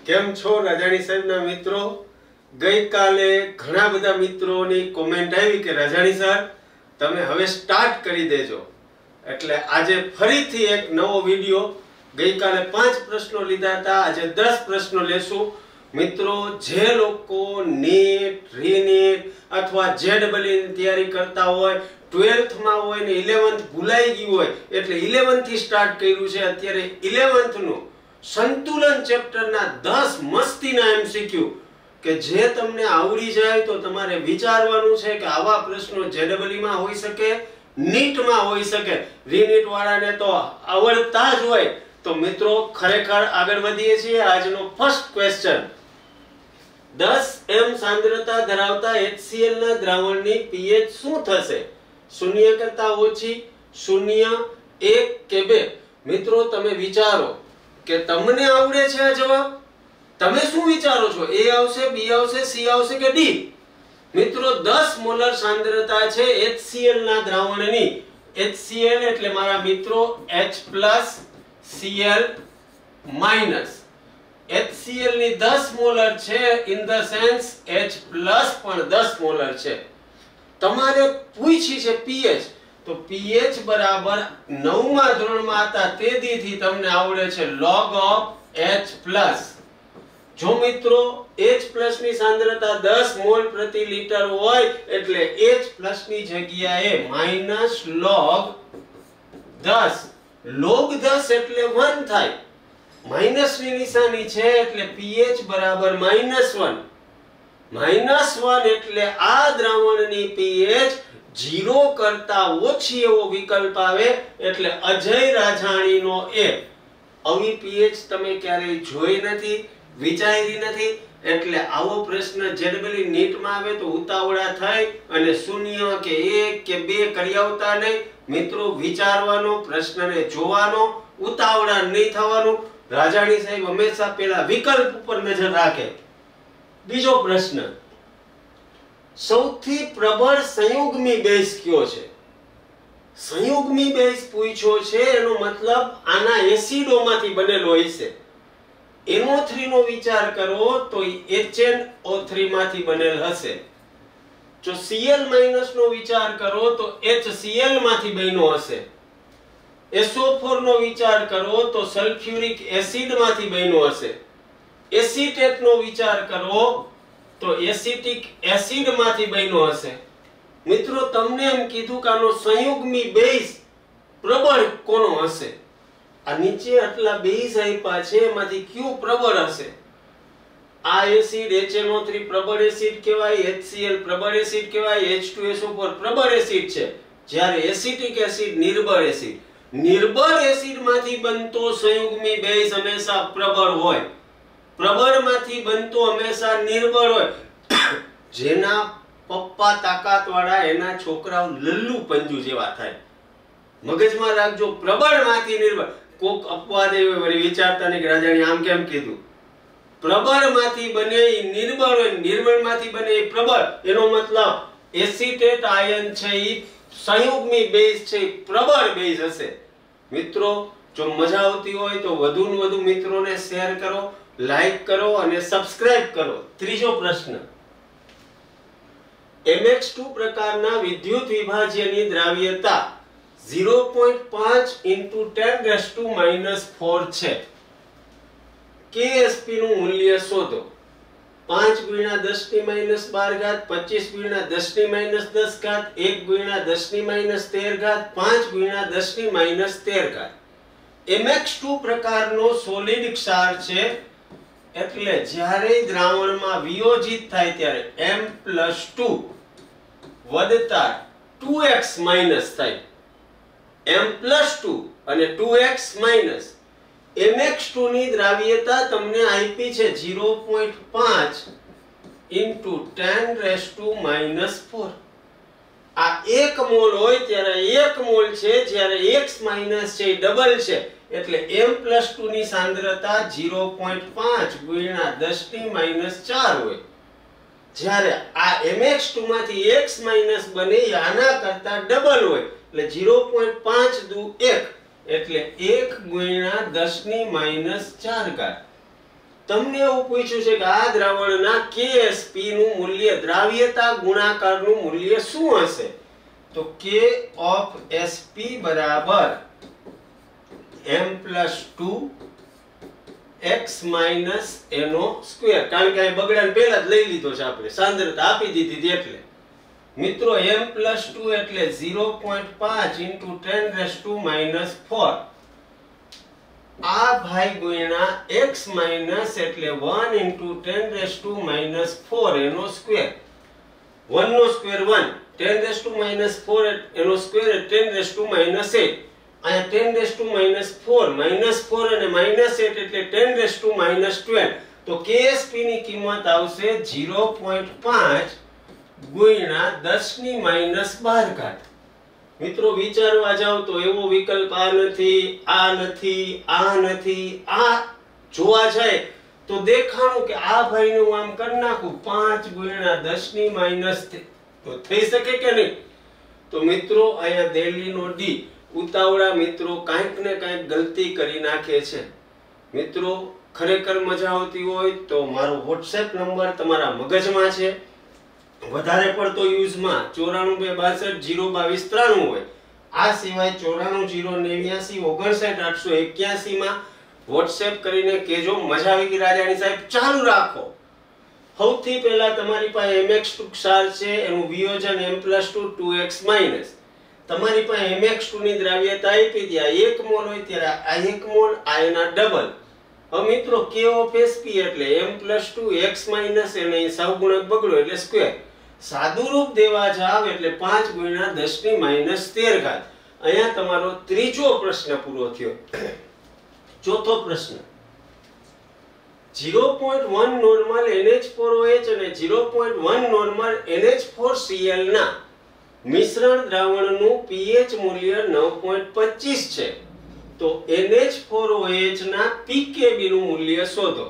કેમ છો રાજાણી સાહેબના મિત્રો? ગઈકાલે ઘણા બધા મિત્રોની કોમેન્ટ આવી કે રાજાણી સર તમે હવે સ્ટાર્ટ કરી દેજો, એટલે આજે ફરીથી એક નવો વિડિયો. ગઈકાલે 5 પ્રશ્નો લીધા હતા, આજે 10 પ્રશ્નો લેશું. મિત્રો, જે લોકો નીટ, રીનીટ અથવા જેડબલઈ ની તૈયારી કરતા હોય, 12th માં હોય ને 11th ભૂલાઈ ગયું હોય, એટલે 11th થી સ્ટાર્ટ કર્યું છે. અત્યારે 11th નું સંતુલન ચેપ્ટરના 10 મસ્તીના એમસીક્યુ કે જે તમને આવડી જાય તો તમારે વિચારવાનું છે કે આવા પ્રશ્નો જેડબલઈ માં હોઈ શકે, નીટ માં હોઈ શકે. રીનીટ વાળાને તો આવડતા જ હોય. તો મિત્રો, ખરેખર આગળ વધીએ છીએ. આજનો ફર્સ્ટ ક્વેશ્ચન, 10 m સાંદ્રતા ધરાવતા HCl ના દ્રાવણની pH શું થશે? 0 કરતા ઓછી, 0, 1 કે 2? મિત્રો, તમે વિચારો કે તમને આવડે છે આ જવાબ. તમે શું વિચારો છો? A આવશે, B આવશે, C આવશે કે D? મિત્રો, 10 મોલર સાંદ્રતા છે HCl ના દ્રાવણની. HCl એટલે મારા મિત્રો H+Cl-. HCl ની 10 મોલર છે, ઇન ધ સેન્સ H+ પણ 10 મોલર છે. તમારે પૂછી છે pH, તો pH બરાબર 9મા ધોરણમાં હતા તે દીથી તમને આવડે છે log of H+. જો મિત્રો H+ ની સાંદ્રતા 10 મોલ પ્રતિ લિટર હોય એટલે H+ ની જગ્યાએ -log 10. log 10 એટલે 1 થાય. માઈનસ ની નિશાની છે એટલે pH બરાબર -1. -1 એટલે આ દ્રાવણની pH 0 કરતા ઓછી એવો વિકલ્પ આવે એટલે અજય રાજાણીનો A. આવી pH તમે ક્યારેય જોઈ નથી, વિચારી નથી, એટલે આવો પ્રશ્ન જેડબલઈ નીટ માં આવે તો ઉતાવળા થાય અને 0 કે 1 કે 2 કરી આવતા નહીં. મિત્રો, વિચારવાનો, પ્રશ્નને જોવાનો, ઉતાવળા નહીં થવાનું. રાજાણી સાહેબ હંમેશા પેલા વિકલ્પ ઉપર નજર રાખે. બીજો પ્રશ્ન, સૌથી પ્રબળ સંયુગ્મી બેઝ કયો છે? સંયુગ્મી બેઝ પૂછ્યો છે, એનો મતલબ આના એસિડોમાંથી બનેલો હશે. NO3 નો વિચાર કરો તો HNO3 માંથી બનેલ હશે. જો Cl- નો વિચાર કરો તો HCl માંથી બન્યો હશે. SO4 નો વિચાર કરો તો સલ્ફ્યુરિક એસિડ માંથી બન્યો હશે. એસિટેટ નો વિચાર કરો તો એસિટિક એસિડ માંથી બન્યો હશે. મિત્રો, તમને એમ કીધું કે આનો સંયુગ્મી બેઝ પ્રબળ કોનો હશે? આ નીચે આટલા બેઝ આપ્યા છે, એમાંથી કયું પ્રબળ હશે? આ એસિડ HNO3 પ્રબળ એસિડ કહેવાય, HCl પ્રબળ એસિડ કહેવાય, H2SO4 પ્રબળ એસિડ છે, જ્યારે એસિટિક એસિડ નિર્બળ એસિડ. નિર્બળ એસિડ માંથી બનતો સંયુગ્મી બેઝ હંમેશા પ્રબળ હોય, પ્રબળ માંથી બનતો હંમેશા નિર્બળ હોય. જેના પપ્પા તાકાત વાળા એના છોકરાઓ લલ્લુ પંજુ જેવા થાય. મગજમાં રાખજો, પ્રબળ માંથી નિર્બળ. કોક અપવાદ એવો વળી વિચારતા નહીં કે રાજાણી આમ કેમ કીધું. પ્રબળ માંથી બને એ નિર્બળ હોય, નિર્બળ માંથી બને એ પ્રબળ. એનો મતલબ એસિટેટ આયન છે એ સંયુગ્મી બેઝ છે, પ્રબળ બેઝ હશે. મિત્રો, જો મજા આવતી હોય તો વધુ ને વધુ મિત્રોને શેર કરો, લાઈક કરો અને સબસ્ક્રાઇબ કરો. ત્રીજો પ્રશ્ન, MX2 પ્રકારના વિદ્યુત વિભાજ્યની દ્રાવ્યતા 0.5 × 10⁻⁴ છે. KSP નું મૂલ્ય શોધો. 5 × 10⁻12, 25 × 10⁻10, 1 × 10⁻13, 5 × 10⁻13. MX2 પ્રકારનો સોલિડ ક્ષાર છે, એટલે જ્યારે દ્રાવણમાં વિયોજિત થાય ત્યારે M+2 વધતા 2x માઈનસ થાય. M+2 અને 2x માઈનસ. MX2 ની દ્રાવ્યતા તમને આપી છે 0.5 × 10⁻⁴. આ 1 મોલ હોય ત્યારે 1 મોલ છે, જ્યારે x માઈનસ છે એ ડબલ છે, એટલે M+2 ની સાંદ્રતા 0.5 × 10⁻⁴ હોય. જ્યારે આ MX2 માંથી x માઈનસ બને એ આના કરતા ડબલ હોય, એટલે 0.5 × 1 એટલે 1 × 10⁻⁴. તમને એવું પૂછ્યું છે કે આ દ્રાવણના KSP નું મૂલ્ય દ્રાવ્યતા ગુણાકારનું મૂલ્ય શું હશે? તો K of SP બરાબર m+2 x minus NO square. કારણ કે આ બગડાને પહેલા જ લઈ લીધો છે આપણે, સાંદ્રતા આપી દીધી એટલે. મિત્રો m+2 એટલે 0.5 into 10⁻⁻⁴. આ ભાઈ ગુણ્યા x માઈનસ એટલે 1 into 10⁻⁻⁴ એનો સ્ક્વેર. 1 નો સ્ક્વેર 1, 10⁻⁻⁴ એનો સ્ક્વેર 10⁻⁻8. અહીંયા 10⁻⁻⁴, -4 અને -8 એટલે 10⁻⁻12. તો KSP ની કિંમત આવશે 0.5 ગુણ્યા 10⁻12. મિત્રો વિચારવા જાવ તો એવો વિકલ્પ આ નથી, આ નથી, આ નથી, આ જોવા જાય તો દેખાણું કે આ ભાઈને હું આમ કરી નાખું 5 ગુણ્યા 10⁻, તો થઈ શકે કે નહીં? તો મિત્રો અહીંયા દિલ્હીનો ડી ઉતાવળા મિત્રો કાંઈક ને કાંઈક ગલતી કરી નાખે છે. મિત્રો ખરેખર મજા આવતી હોય તો મારો WhatsApp નંબર તમારા મગજમાં છે, વધારે પડતો યુઝમાં 9426202293 હોય. આ સિવાય 9409895881 માં WhatsApp કરીને કેજો મજા આવી ગઈ રાજાણી સાહેબ. ચાલુ રાખો. સૌથી પહેલા તમારી પાસે mx2 ક્ષાર છે, એનું વિયોજન m+2 2x માઈનસ. તમારી પાસે mx2 ની દ્રાવ્યતા આપી દે, 1 મોલ હોય ત્યારે આ 1 મોલ, આ એના ડબલ. હવે મિત્રો K of SP એટલે m+2 x માઈનસ એને સહગુણક બગડો એટલે સ્ક્વેર. સાદું રૂપ દેવા જાવ એટલે 5 ગુણ્યા 10⁻13. અહીંયા તમારો ત્રીજો પ્રશ્ન પૂરો થયો. ચોથો પ્રશ્ન 0.1 નોર્મલ NH4OH અને 0.1 નોર્મલ NH4Cl ના મિશ્રણ દ્રાવણનું pH મૂલ્ય 9.25 છે. તો NH4OH ના pKb નું મૂલ્ય શોધો.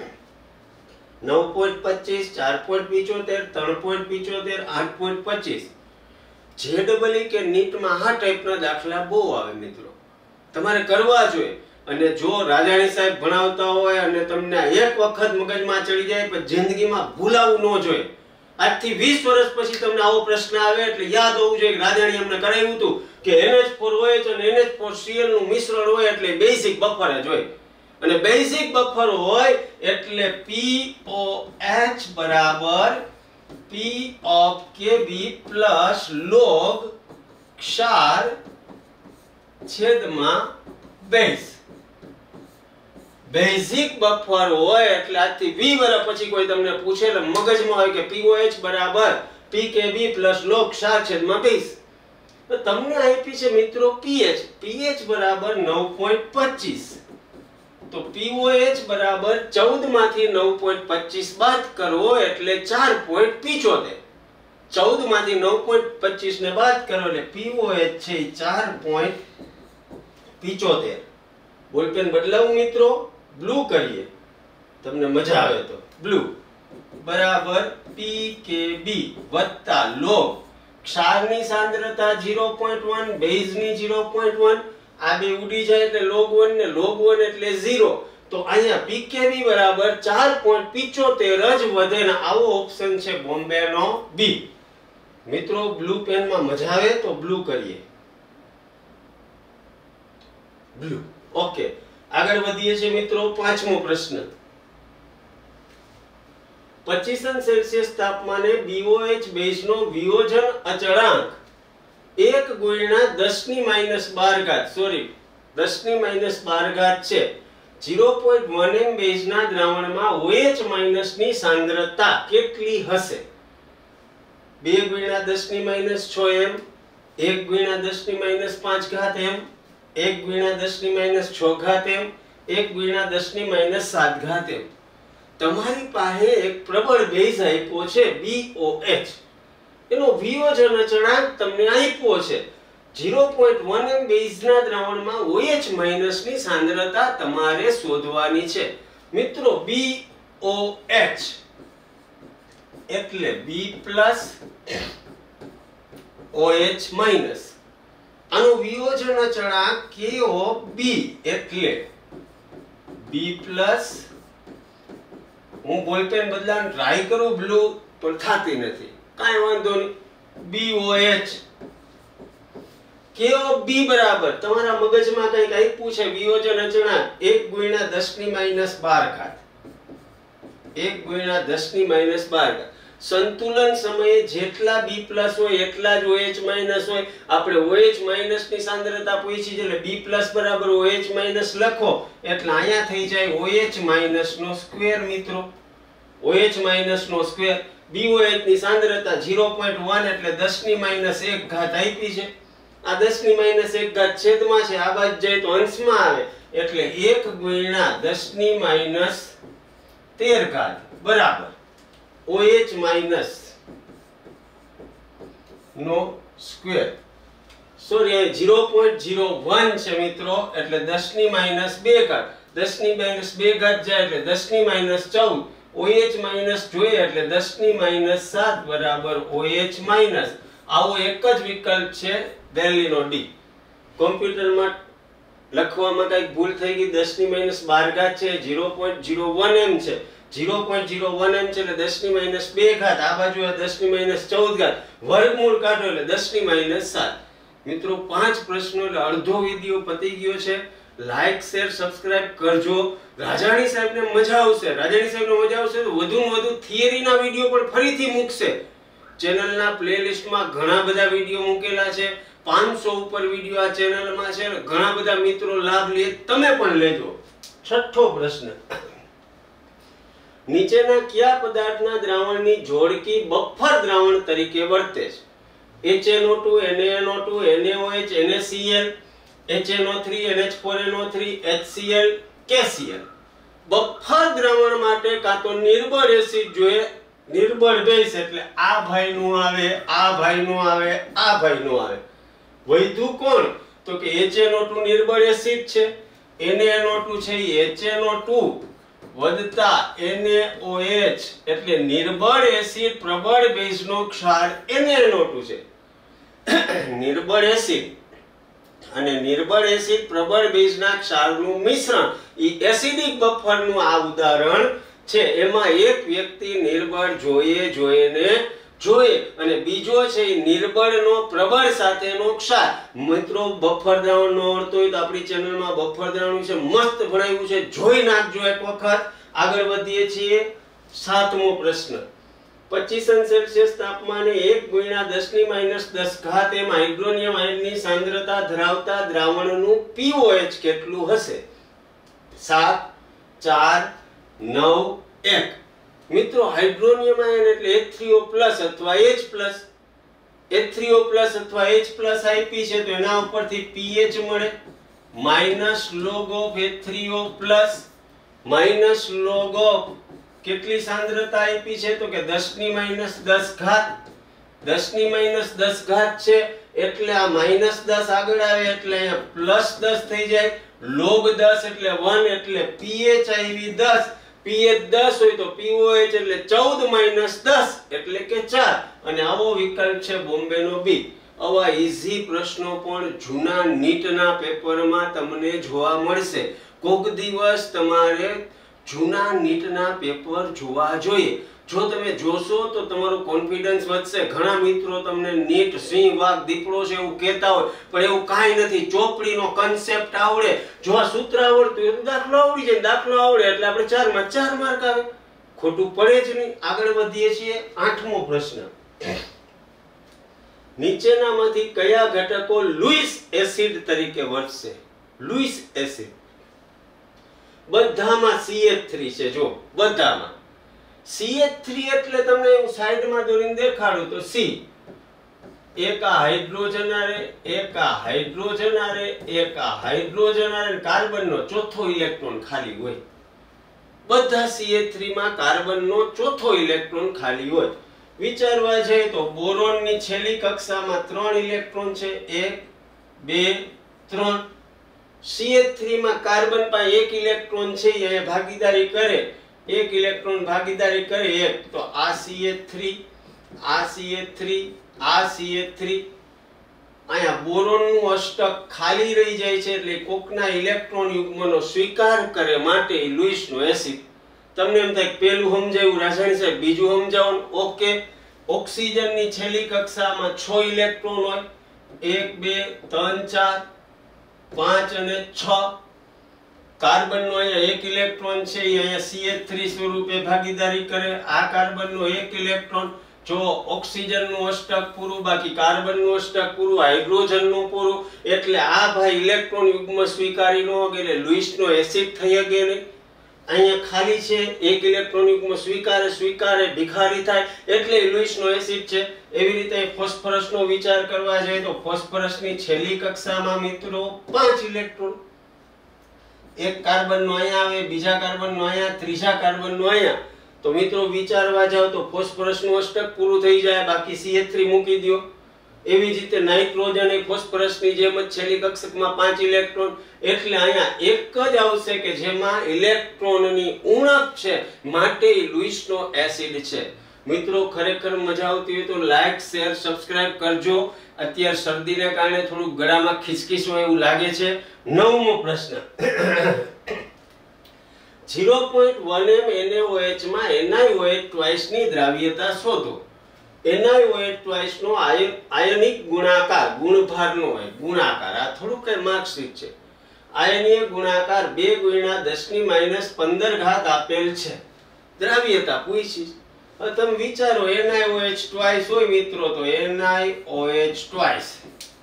9.25, 4.75, 3.75, 8.25. JEE કે નીટમાં આ ટાઈપના દાખલા બહુ આવે મિત્રો, તમારે કરવા જોઈએ. અને જો રાજાણી સાહેબ ભણાવતા હોય અને તમને એક વખત મગજમાં ચડી જાય પણ જિંદગીમાં ભૂલાવું ન જોઈએ. આજથી 20 વર્ષ પછી તમને આવો પ્રશ્ન આવે એટલે યાદ હોવું જોઈએ કે રાજાણી અમને કરાવ્યું હતું કે NH4OH અને NH4Cl નું મિશ્રણ હોય એટલે બેઝિક બફર જ હોય. અને બેઝિક બફર હોય એટલે POH બરાબર P of Kb plus log ક્ષાર છેદમાં બેઝ. બેઝિક બફર હોય એટલે આજથી 20 વર્ષ પછી કોઈ તમને પૂછે એટલે મગજમાં હોય કે POH બરાબર PKb plus log ક્ષાર છેદમાં બેઝ. તો તમને આપી છે મિત્રો pH બરાબર 9.25. તો POH બરાબર 14 માંથી 9.25 બાદ કરો એટલે 4.75. 14 માંથી 9.25 ને બાદ કરો એટલે POH છે 4.75. બોલપેન બદલાવું મિત્રો, બ્લુ કરીએ તમને મજા આવે તો. બ્લુ બરાબર PKb વત્તા log ક્ષારની સાંદ્રતા 0.1, બેઝની 0.1. આ બે ઉડી જાય એટલે log 1 ને log 1 એટલે 0. તો અહીંયા PKb બરાબર 4.75 જ વધે ને આવો ઓપ્શન છે બોમ્બેનો બી. મિત્રો બ્લુ પેનમાં મજા આવે તો બ્લુ કરીએ. બ્લુ. ઓકે, આગળ વધીએ છીએ મિત્રો. પાંચમો પ્રશ્ન 25 સેલ્સિયસ તાપમાને BOH બેઝનો વિયોજન અચળાંક 1 ગુણ્યા 10⁻12 સોરી 10⁻12 છે. 0.1 m બેઝના દ્રાવણમાં OH માઈનસ ની સાંદ્રતા કેટલી હશે? 2 ગુણ્યા 10⁻6 m, 1 ગુણ્યા 10⁻5 m, 1 ગુણ્યા 10⁻6 m, 1 ગુણ્યા 10⁻7 m. તમારી પાસે એક પ્રબળ બેઝ આપ્યો છે BOH. એનો વિયોજન અચળાંક તમને આપ્યો છે. 0.1 m બેઝના દ્રાવણમાં OH માઈનસ ની સાંદ્રતા તમારે શોધવાની છે. મિત્રો BOH એટલે B પ્લસ OH માઈનસ. આનો વિયોજન અચળાંક K of B એટલે B પ્લસ હું બોલપેન બદલાવાની ટ્રાય કરું બ્લુ પણ થતી નથી. કાંઈ વાંધો નહીં. BOH કેવો B બરાબર તમારા મગજમાં કંઈક આપ્યું છે વિયોજન અચળાંક 1 * 10⁻12 1 * 10⁻12 સંતુલન સમયે જેટલા B+ હોય એટલા જ OH- હોય. આપણે OH- ની સાંદ્રતા પૂછી છે એટલે B+ બરાબર OH- લખો એટલે અહીંયા થઈ જાય OH- નો સ્ક્વેર મિત્રો. OH- નો સ્ક્વેર. BOH ની સાંદ્રતા 0.1 એટલે 10⁻1 આપી છે. આ 10⁻1 છેદમાં છે, આ બાજુ જાય તો અંશમાં આવે એટલે 1 * 10⁻13 બરાબર OH- નો સ્ક્વેર. સોરી 0.01 છે મિત્રો એટલે 10⁻2 10⁻2 જાય એટલે 10⁻14 OH- જોઈએ એટલે 10⁻7 બરાબર OH-. આવો એક જ વિકલ્પ છે દિલ્હીનો D. કોમ્પ્યુટરમાં લખવામાં કઈક ભૂલ થઈ ગઈ. 10⁻12 છે 0.01 m છે 0.01 m છે એટલે 10⁻2 આ બાજુ 10⁻14 વર્ગમૂળ કાઢો એટલે 10⁻7. મિત્રો 5 પ્રશ્નો એટલે અડધો વિડિયો પતી ગયો છે. લાઈક શેર સબસ્ક્રાઇબ કરજો. રાજાણી સાહેબને મજા આવશે તો વધુમાં વધુ થિયરીના વિડિયો પણ ફરીથી મૂકશે. ચેનલના પ્લેલિસ્ટમાં ઘણા બધા વિડિયો મૂકેલા છે. 500 ઉપર વિડિયો આ ચેનલમાં છે. ઘણા બધા મિત્રો લાભ લે, તમે પણ લેજો. છઠ્ઠો પ્રશ્ન. નીચેના કયા પદાર્થના દ્રાવણની જોડકી બફર દ્રાવણ તરીકે વર્તે છે? HNO2 NaNO2 NaOH NaCl HNO3 NH4NO3 HCl KCl. Buffer દ્રાવણ માટે કાં તો નિર્બળ એસિડ જોઈએ, નિર્બળ બેઝ એટલે આ ભાઈનું આવે, આ ભાઈનું આવે, આ ભાઈનું આવે. વૈધું કોણ? તો કે HNO2 નિર્બળ એસિડ છે, NaNO2 છે એ HNO2 વત્તા NaOH એટલે નિર્બળ એસિડ પ્રબળ બેઝનો ક્ષાર NaNO2 છે. નિર્બળ એસિડ અને નિર્બળ એસિડ પ્રબળ બેઝના ક્ષારનું મિશ્રણ ઈ એસિડિક બફરનું આ ઉદાહરણ છે. એમાં એક વ્યક્તિ નિર્બળ જોઈએ અને બીજો છે નિર્બળનો પ્રબળ સાથેનો ક્ષાર. મિત્રો બફર દ્રાવણનો અર્થ હોય તો આપણી ચેનલમાં બફર દ્રાવણ વિશે મસ્ત ભણાવ્યું છે, જોઈ નાખજો એક વખત. આગળ વધીએ છીએ. 7મો પ્રશ્ન. 25 °C તાપમાને 1 * 10⁻10 એમ હાઇડ્રોનિયમ આયનની સાંદ્રતા ધરાવતા દ્રાવણનું pOH કેટલું હશે? 7 4 9 1. મિત્રો હાઇડ્રોનિયમ આયન એટલે H3O+ અથવા H+. H3O+ અથવા H+ આપી છે તો એના ઉપરથી pH મળે. -log of H3O+ -log of કેટલી સાંદ્રતા આપી છે તો કે 10⁻10 10⁻10 છે એટલે આ -10 આગળ આવે એટલે અહીંયા +10 થઈ જાય. log 10 એટલે 1 એટલે pH આવી 10. pH 10 હોય તો pOH એટલે 14 - 10 એટલે કે 4. અને આવો વિકલ્પ છે બોમ્બેનો B. આવા ઈઝી પ્રશ્નો પણ જૂના નીટના પેપરમાં તમને જોવા મળશે. કોક દિવસ તમારે જૂના નીટના પેપર જોવા જોઈએ. જો તમે જોશો તો તમારો કોન્ફિડન્સ વધશે. ઘણા મિત્રો તમને નીટ સિંહ વાઘ દીપડો છે એવું કહેતા હોય, પણ એવું કાંઈ નથી. ચોપડીનો કન્સેપ્ટ આવડે, જો આ સૂત્ર આવડતું હોય તો દાખલો આવડી જાય. દાખલો આવડે એટલે આપણે 4 માં 4 માર્ક આવે. ખોટું પડે જ નહીં. આગળ વધીએ છીએ. 8મો પ્રશ્ન. નીચેનામાંથી કયા ઘટકો લુઈસ એસિડ તરીકે વર્તશે? લુઈસ એસિડ બધામાં CH3 છે. જો બધામાં CH3 એટલે તમને હું સાઈડમાં દોરીને દેખાડું તો C. એક આ હાઇડ્રોજન આરે, એક આ હાઇડ્રોજન આરે, એક આ હાઇડ્રોજન આરે, કાર્બનનો ચોથો ઇલેક્ટ્રોન ખાલી હોય. બધા CH3 માં કાર્બનનો ચોથો ઇલેક્ટ્રોન ખાલી હોય. વિચારવા જાય તો બોરોનની છેલ્લી કક્ષામાં 3 ઇલેક્ટ્રોન છે. 1 2 3. CH3 માં કાર્બન પાસે 1 ઇલેક્ટ્રોન છે, એ ભાગીદારી કરે. 1 ઇલેક્ટ્રોન ભાગીદારી કરે 1 તો આ CH3 આ CH3 આ CH3. અહીંયા બોરોનનું અષ્ટક ખાલી રહી જાય છે એટલે કોકના ઇલેક્ટ્રોન યુગ્મનો સ્વીકાર કરે માટે લુઈસનો એસિડ. તમને એમ થાય પેલું સમજાયું રાસાયણિક સાહેબ, બીજું સમજાવો. ઓકે, ઓક્સિજનની છેલ્લી કક્ષામાં 6 ઇલેક્ટ્રોન હોય. 1 2 3 4 5 અને 6. કાર્બનનો અહીંયા 1 ઇલેક્ટ્રોન છે, એ અહીંયા CH3 સ્વરૂપે ભાગીદારી કરે. આ કાર્બનનો 1 ઇલેક્ટ્રોન. જો ઓક્સિજનનું અષ્ટક પૂરું, બાકી કાર્બનનું અષ્ટક પૂરું, હાઇડ્રોજનનું પૂરું, એટલે આ ભાઈ ઇલેક્ટ્રોન યુગ્મ સ્વીકારી ન શકે, એટલે લુઈસનો એસિડ થઈ શકે નહીં. અહીંયા ખાલી છે, 1 ઇલેક્ટ્રોન યુગ્મ સ્વીકારે ભિખારી થાય, એટલે લુઈસનો એસિડ છે. એવી રીતે ફોસ્ફરસનો વિચાર કરવા જાય તો ફોસ્ફરસની છેલ્લી કક્ષામાં મિત્રો 5 ઇલેક્ટ્રોન. એક કાર્બનનો અહીંયા આવે, બીજા કાર્બનનો અહીંયા, ત્રીજા કાર્બનનો અહીંયા. તો મિત્રો વિચારવા જાવ તો ફોસ્ફરસનું અષ્ટક પૂરું થઈ જાય, બાકી CH3 મૂકી દો. એવી જ રીતે નાઇટ્રોજન એ ફોસ્ફરસની જેમ જ છેલ્લી કક્ષકમાં 5 ઇલેક્ટ્રોન, એટલે અહીંયા એક જ આવશે કે જેમાં ઇલેક્ટ્રોનની ઉણપ છે, માટે લુઈસનો એસિડ છે. મિત્રો ખરેખર મજા આવતી હોય તો લાઈક શેર સબસ્ક્રાઇબ કરજો. અત્યારે શરદીને કારણે થોડું ગળામાં ખિસખિસ હોય એવું લાગે છે. 9મો પ્રશ્ન 0.1 NaOH માં NiOH ટ્વાઇસ ની દ્રાવ્યતા શોધો. NiOH ટ્વાઇસ નો આયનિક ગુણાકાર, ગુણભારનો હોય ગુણાકાર, આ થોડું કઈ માર્કશીટ છે. આયનીય ગુણાકાર 2 × 10⁻15 આપેલ છે. દ્રાવ્યતા પૂછી. હવે તમે વિચારો NiOH ટ્વાઇસ હોય મિત્રો, તો NiOH ટ્વાઇસ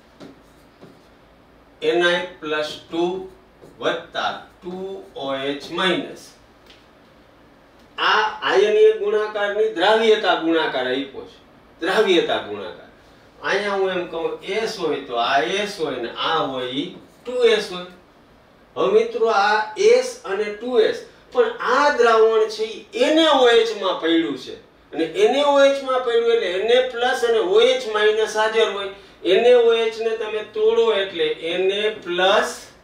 Ni+2 2OH-. આ આયનીય ગુણાકારની દ્રાવ્યતા ગુણાકાર આપ્યો છે. દ્રાવ્યતા ગુણાકાર અહીંયા હું એમ કહું S હોય તો આ S હોય ને આ હોય 2S હોય. હવે મિત્રો આ S અને 2S, પણ આ દ્રાવણ છે NaOH માં પડ્યું છે, અને NaOH માં પડ્યું એટલે Na+ અને OH- હાજર હોય. NaOH ને તમે તોડો એટલે Na+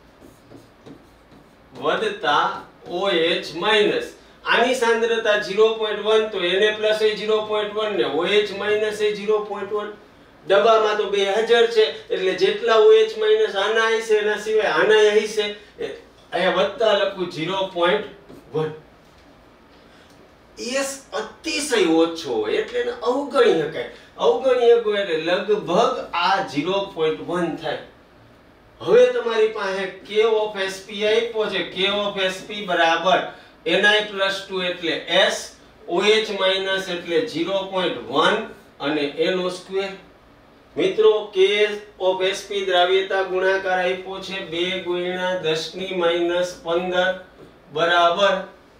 વત્તા OH-. આની સાંદ્રતા 0.1, તો Na+ એ 0.1 ને OH- એ 0.1. ડબ્બામાં તો બે હાજર છે, એટલે જેટલા OH- આના હશે એના સિવાય આના હશે. અહીંયા વત્તા લખું 0.1. S અતિશય ઓછો હોય એટલે એને અવગણી શકાય. અવગણી શકો એટલે લગભગ આ 0.1 થાય. હવે તમારી પાસે K of Sp આપ્યો છે. K of Sp બરાબર Ni+2 એટલે S, OH- એટલે 0.1 અને N સ્ક્વેર. મિત્રો K of Sp દ્રાવ્યતા ગુણાકાર આપ્યો છે 2 × 10⁻15 બરાબર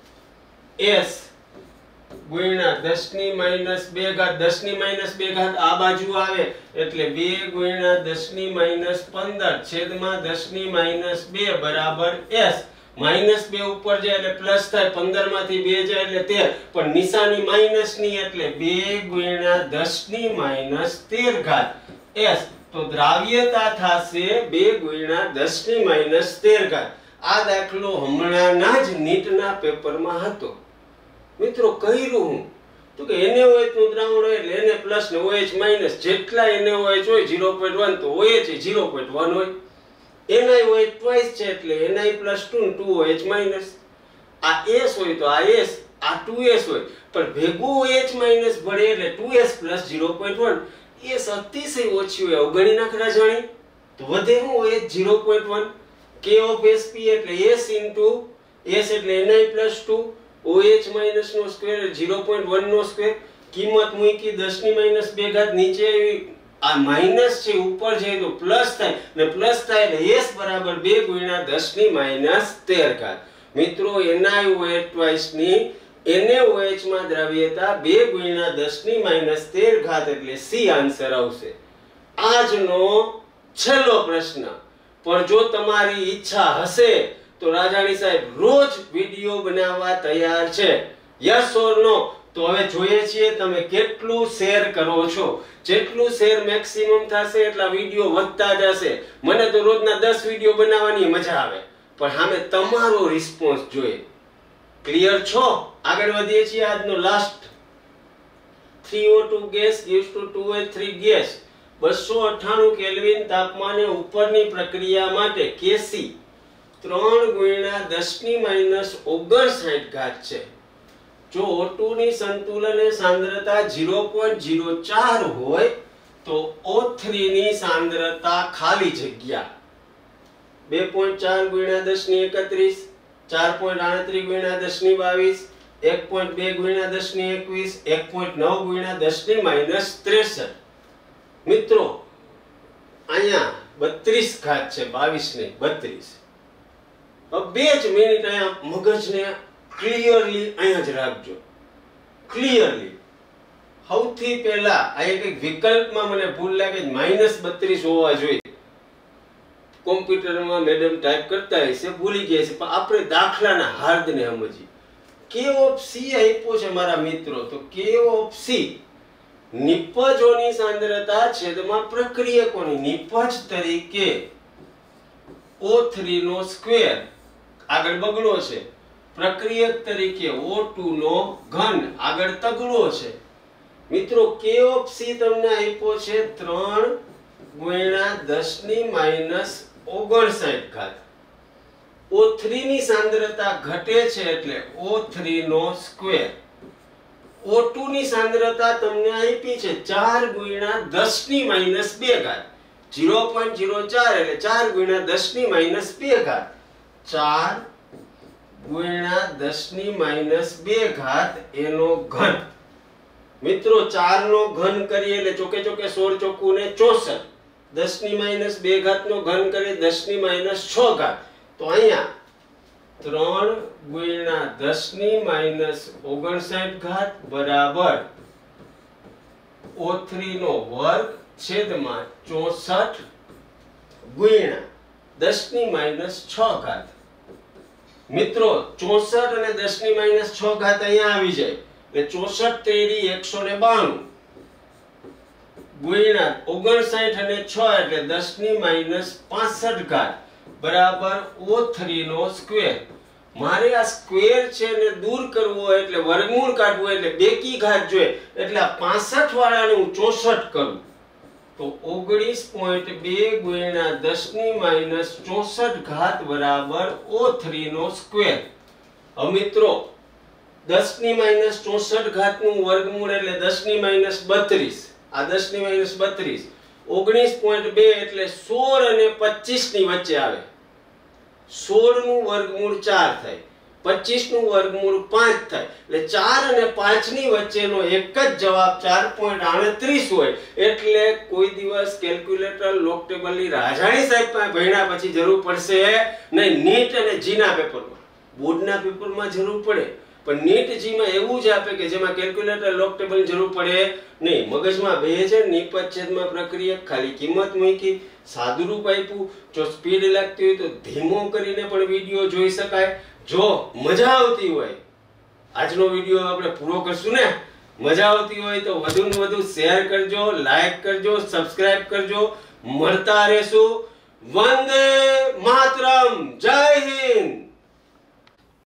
S ગુણ્યા 10⁻2 10⁻2 આ બાજુ આવે એટલે 2 × 10⁻15 છેદમાં 10⁻2 બરાબર S. -2 ઉપર જાય એટલે પ્લસ થાય, 15 માંથી 2 જાય એટલે 13, પણ નિશાની માઈનસ ની એટલે 2 × 10⁻13 S. તો દ્રાવ્યતા થશે 2 × 10⁻13. આ દાખલો હમણાંના જ નીટના પેપરમાં હતો. મિત્રો કર્યું હું તો કે NaOH નું દ્રાવણ હોય એટલે Na+ ને OH- જેટલા NaOH હોય 0.1 તો OH એ 0.1 હોય. NiOH ટ્વાઇસ છે એટલે Ni+2 2OH-. આ S હોય તો આ S, આ 2S હોય, પણ ભેગું OH- ભળે એટલે 2S + 0.1. S અતિશય ઓછી હોય, અવગણી નાખરા જાણી તો વધે હું OH 0.1. K of Sp એટલે S × S એટલે Ni+2 OH- નો સ્ક્વેર 0.1 નો સ્ક્વેર. કિંમત મૂકી 10⁻2 નીચે આ માઈનસ છે, ઉપર જાય તો પ્લસ થાય, ને પ્લસ થાય એટલે S બરાબર 2 × 10⁻13. મિત્રો NiOH ટ્વાઇસ ની NaOH માં દ્રાવ્યતા 2 × 10⁻13 એટલે C આન્સર આવશે. આજનો છેલ્લો પ્રશ્ન. પણ જો તમારી ઈચ્છા હશે તો રાજાણી સાહેબ રોજ વિડિયો બનાવવા તૈયાર છે. Yes or no? તો હવે જોઈએ છીએ તમે કેટલું શેર કરો છો. જેટલું શેર મેક્સિમમ થશે એટલા વિડિયો વધતા જશે. મને તો રોજના 10 વિડિયો બનાવવાની મજા આવે, પણ સામે તમારો રિસ્પોન્સ જોઈએ. ક્લિયર છો? આગળ વધીએ છીએ. આજનો last 3O2 gas gives to 2H3 gas 298 kelvin તાપમાને ઉપરની પ્રક્રિયા માટે Kc 3 × 10⁻59 છે. જો O2 ની સંતુલન સાંદ્રતા 0.04 હોય તો O3 ની સાંદ્રતા ખાલી જગ્યા 2.4 ગુણ્યા 10 ની 31, 4.38 ગુણ્યા 10 ની 22, 1.2 ગુણ્યા 10 ની 21, 1.9 ગુણ્યા 10 ની -63. મિત્રો અહીંયા 32 ઘાત છે, 22 ને 32. હવે 2 જ મિનિટ અહીંયા મગજને ક્લિયરલી અહીંયા જ રાખજો, ક્લિયરલી. સૌથી પહેલા અહીંયા કંઈક વિકલ્પમાં મને ભૂલ લાગે -32 હોવા જોઈએ. કોમ્પ્યુટરમાં મેડમ ટાઈપ કરતા હશે, ભૂલી ગયા છે, પણ આપણે દાખલાના હાર્દને સમજીએ. K of C આપ્યો છે મારા મિત્રો, તો K of C નિપજોની સાંદ્રતા છેદમાં પ્રક્રિયકોની નિપજ તરીકે O3 નો સ્ક્વેર આગળ બગડો છે, પ્રક્રિયક તરીકે O2 નો ઘન આગળ તગડો છે. મિત્રો K of C તમને આપ્યો છે 3 ગુણ્યા 10 ની -59 ઘાત. O3 ની સાંદ્રતા ઘટે છે એટલે O3 નો સ્ક્વેર. O2 ની સાંદ્રતા તમને આપી છે 4 ગુણ્યા 10 ની -2 ઘાત. 0.04 એટલે 4 ગુણ્યા 10 ની -2 ઘાત. 4 ગુણ્યા 10 ની -2 ઘાત એનો ઘન. મિત્રો 4 નો ઘન કરીએ એટલે ચોકે ચોકે 16 ચોકું ને 64. 10 ની -2 ઘાત નો ઘન કરીએ 10 ની -6 ઘાત. તો અહીંયા 3 ગુણ્યા 10 ની -59 ઘાત બરાબર O3 નો વર્ગ છેદમાં 64 ગુણ્યા 10 ની -6 ઘાત. મિત્રો 64 અને 10 ની -6 ઘાત અહીંયા આવી જાય એટલે 64 તેરી 192 ગુણ્યા 59 અને 6 એટલે 10 ની -65 ઘાત બરાબર O3 નો સ્ક્વેર. મારે આ સ્ક્વેર છે ને દૂર કરવો હોય એટલે વર્ગમૂળ કાઢવું એટલે બેકી ઘાત જોઈએ, એટલે આ 65 વાળાને હું 64 કરું તો 19.2 ગુણ્યા 10 ની -64 ઘાત બરાબર O3 નો સ્ક્વેર. હવે મિત્રો 10 ની -64 ઘાત નું વર્ગમૂળ એટલે 10 ની -32. આ 10 ની -32 19.2 એટલે 16 અને 25 ની વચ્ચે આવે. 16 નું વર્ગમૂળ 4 થાય, 25 નું વર્ગમૂળ 5 થાય, એટલે 4 અને 5 ની વચ્ચેનો એક જ જવાબ 4.38 હોય. એટલે કોઈ દિવસ કેલ્ક્યુલેટર લોક ટેબલની રાજાણી સાહેબ પાસે ભણ્યા પછી જરૂર પડશે નહીં. નીટ અને જી ના પેપરમાં, બોર્ડના પેપરમાં જરૂર પડે, પણ નીટ જી માં એવું જ આપે કે જેમાં કેલ્ક્યુલેટર લોક ટેબલની જરૂર પડે નહીં. મગજમાં બે છે, નિપજ છેદમાં પ્રક્રિયક, ખાલી કિંમત મૂકી, સાદુરૂપ આપ્યું. જો સ્પીડ લાગતી હોય તો ધીમો કરીને પણ વિડિયો જોઈ શકાય. જો મજા આવતી હોય, આજનો વિડિયો આપણે પૂરો કરશું ને, મજા આવતી હોય તો વધુ ને વધુ શેર કરજો, લાઈક કરજો, સબસ્ક્રાઇબ કરજો. મળતા રહેશું. વંદે માતરમ. જય હિન્દ.